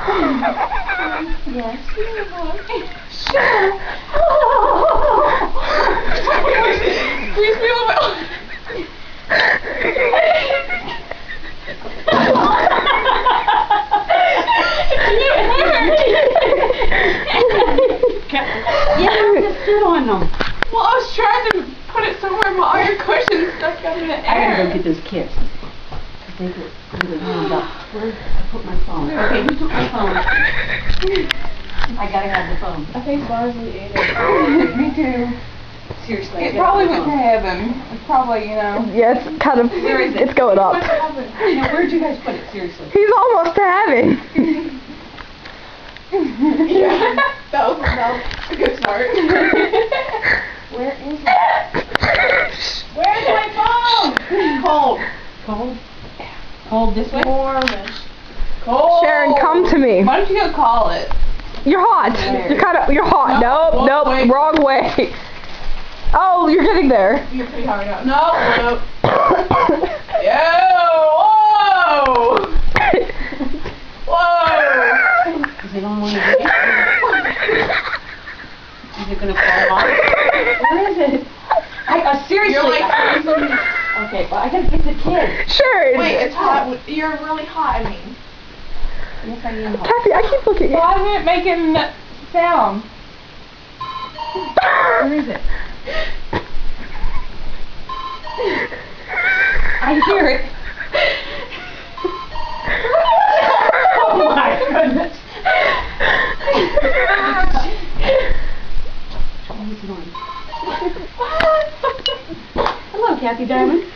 Yes. Sharon. Please be a little bit. You have to sit on them. Well, I was trying to put it somewhere, but all your cushions stuck up in the air. I gotta go get those kids. They get really warmed up. Where did I put my phone? Okay, who took my phone? I gotta have the phone. I think Barsley ate it. Me too. Seriously. It probably went to heaven. It's probably, Yeah, it's kind of, it's going up. Now, where'd you guys put it? Seriously. He's almost to heaven. Yeah, that was a good start. Where is it? Where's my phone? Cold. Cold? Cold this way? Warmish. Cold. Sharon, come to me. Why don't you go call it? You're hot. You're hot. Nope, wait. wrong way. Oh, you're getting there. You're pretty hard now. No. Yo, whoa. Is it on one of these? Is it gonna fall off? Where is it? Seriously. You're like freezing. Okay, well, I gotta get the kid. Sure. Wait, it's hot. You're really hot, I mean. Yes, I am hot. Kathy, I keep looking at you. Why isn't it making that sound? Where is it? I hear it. Oh my goodness. Hello, Kathy Diamond.